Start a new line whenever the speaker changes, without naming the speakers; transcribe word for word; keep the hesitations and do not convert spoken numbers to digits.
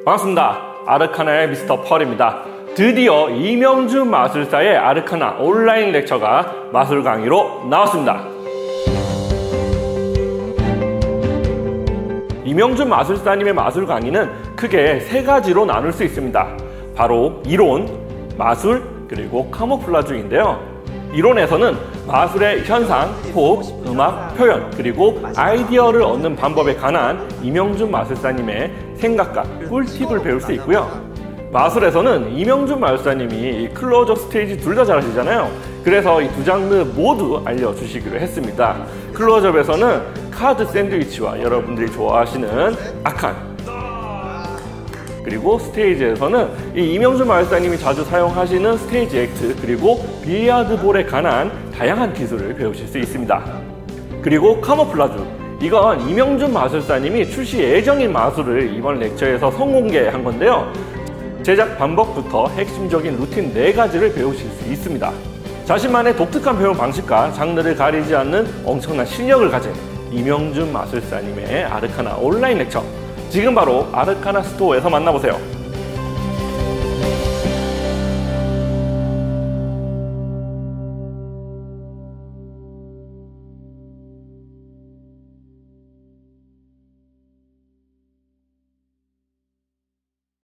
반갑습니다. 아르카나의 미스터 펄입니다. 드디어 이명준 마술사의 아르카나 온라인 렉처가 마술 강의로 나왔습니다. 이명준 마술사님의 마술 강의는 크게 세 가지로 나눌 수 있습니다. 바로 이론, 마술, 그리고 카모플라주인데요. 이론에서는 마술의 현상, 호흡, 음악, 표현, 그리고 아이디어를 얻는 방법에 관한 이명준 마술사님의 생각과 꿀팁을 배울 수 있고요. 마술에서는 이명준 마술사님이 클로저, 스테이지 둘 다 잘하시잖아요. 그래서 이 두 장르 모두 알려주시기로 했습니다. 클로즈업에서는 카드 샌드위치와 여러분들이 좋아하시는 아칸, 그리고 스테이지에서는 이 이명준 마술사님이 자주 사용하시는 스테이지 액트, 그리고 빌리아드 볼에 관한 다양한 기술을 배우실 수 있습니다. 그리고 카모플라주, 이건 이명준 마술사님이 출시 예정인 마술을 이번 렉처에서 선공개한 건데요. 제작 방법부터 핵심적인 루틴 네 가지를 배우실 수 있습니다. 자신만의 독특한 배움 방식과 장르를 가리지 않는 엄청난 실력을 가진 이명준 마술사님의 아르카나 온라인 렉처, 지금 바로 아르카나 스토어에서 만나보세요.